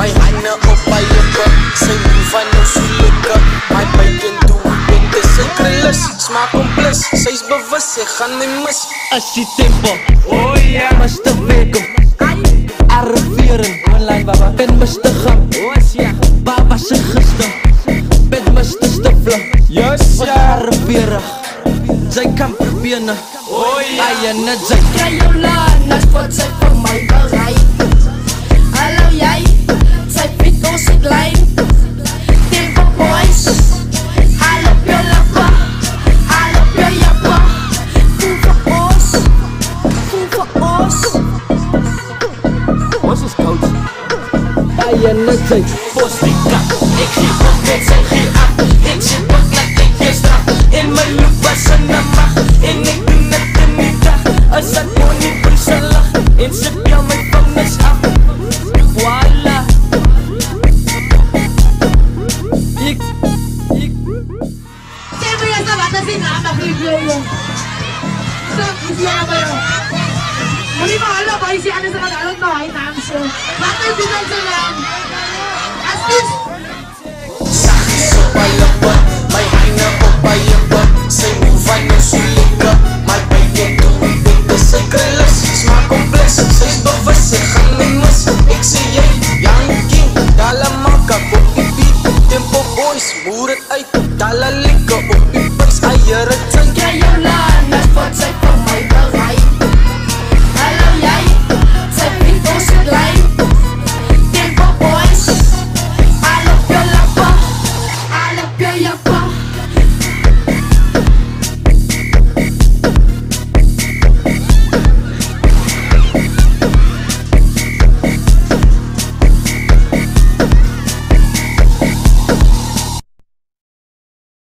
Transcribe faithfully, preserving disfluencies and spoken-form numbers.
my hande op my lippe. Sy move van nou so lekker, my bacon doe ek dis sy krullis. Smaak om plus, sy's bewus, sy gaan my mis. As die tempo, oh ja, mister Wegum, arriveren, online baba, ben mister Gam, baba sy gister, ben mister Stifler, yes ja, arriveren, sy kan probeer, oh ja, en net sy. Kry jou lanas, wat sy vir my bereid. Hallo jy, sy piet ons het lijn. Tempo boys, haal op jou lappa, haal op jou jappa. Voel vir ons, voel vir ons. Ons is koud, en net sy. Bos die kap, ek gee op met sy gee af. Ek sê pak laat ek jy straf. En my loop was in die mag, en ek doen het in die dag. As ek kon nie brise lag, en sy bel my vingers af. Voila. Ek, ek. Sê vir jy wat as die naam mag lief jou. So, is jy maar jou. Moet nie maar alle boys hier anders gaan alle nou hy naam so. Wat is dit dan so naam? As dis Saggies op my lippe, my hande op my lippe. Sy move van nou so lekker, my bacon doe ek dis sy krullis. Smaak om plus, sy's bewus, sy gaan my mis. Ek sê jy, young king, dala maka op die beat. Tempo boys, boer het uit, dala lekker op die buis. Eier het sy. Kry jou lanas, wat sy vir my bereid.